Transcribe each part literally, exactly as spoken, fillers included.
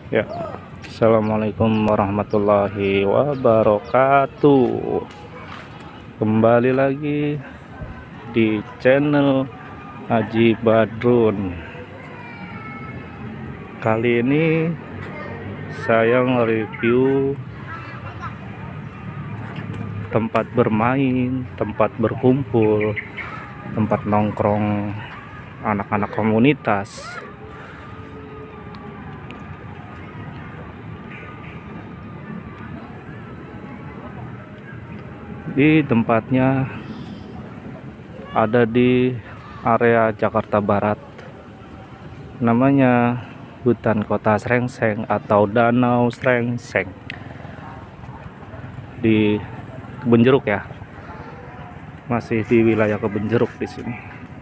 Ya, assalamualaikum warahmatullahi wabarakatuh. Kembali lagi di channel Haji Badrun. Kali ini saya nge-review tempat bermain, tempat berkumpul, tempat nongkrong anak-anak komunitas. Di tempatnya ada di area Jakarta Barat, namanya Hutan Kota Srengseng atau Danau Srengseng di Kebun Jeruk ya, masih di wilayah Kebun Jeruk di sini.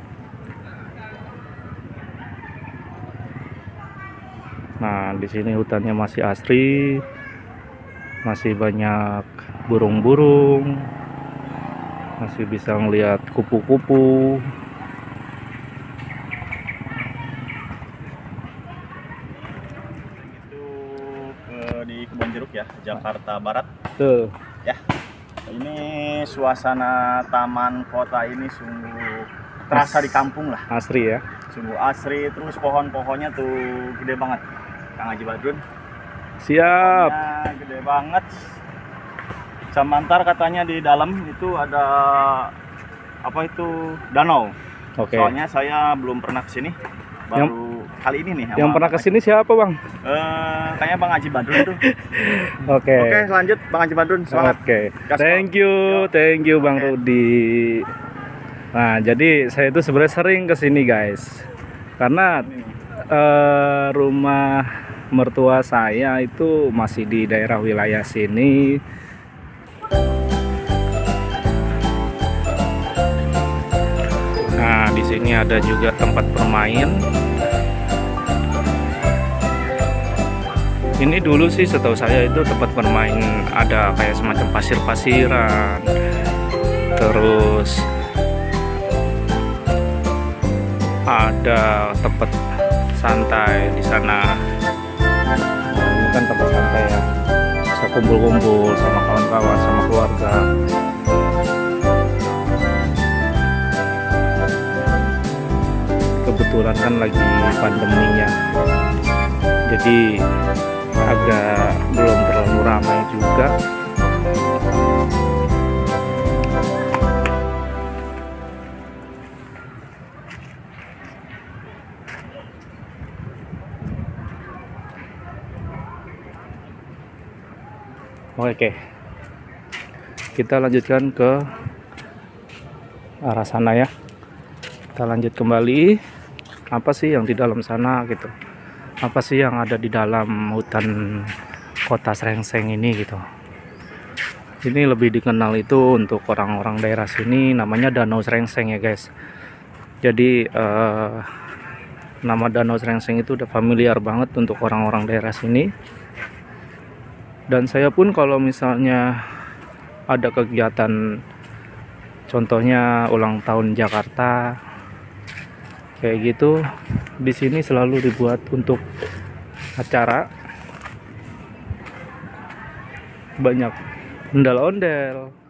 Nah, di sini hutannya masih asri, masih banyak burung-burung, masih bisa ngelihat kupu-kupu. Itu eh, di Kebun Jeruk ya, Jakarta Barat. Tuh. Ya, ini suasana taman kota ini sungguh terasa di kampung lah. Asri ya. Sungguh asri, terus pohon-pohonnya tuh gede banget, Kang Haji Badrun. Siap. Pohonnya gede banget. Samantar katanya di dalam itu ada apa itu danau. Oke. Soalnya saya belum pernah kesini, baru Yang, kali ini nih. yang pernah kesini siapa bang? Eh, kayaknya Bang Haji Badrun tuh. Oke. Oke, lanjut Bang Haji Badrun, semangat. Oke. Gaspol. Thank you, thank you Bang Rudi. Nah, jadi saya itu sebenarnya sering kesini guys, karena eh, rumah mertua saya itu masih di daerah wilayah sini. Nah, di sini ada juga tempat bermain. Ini dulu sih setahu saya itu tempat bermain ada kayak semacam pasir-pasiran. Terus ada tempat santai di sana. Nah, ini kan tempat santai ya. Bisa kumpul-kumpul sama kawan-kawan, sama keluarga. Kebetulan kan lagi pandeminya, jadi agak belum terlalu ramai juga. Oke, kita lanjutkan ke arah sana ya. Kita lanjut kembali. Apa sih yang di dalam sana gitu? Apa sih yang ada di dalam hutan kota Srengseng ini gitu? Ini lebih dikenal itu untuk orang-orang daerah sini namanya Danau Srengseng ya guys. Jadi eh, nama Danau Srengseng itu udah familiar banget untuk orang-orang daerah sini. Dan saya pun kalau misalnya ada kegiatan, contohnya ulang tahun Jakarta kayak gitu, di sini selalu dibuat untuk acara, banyak ondel-ondel,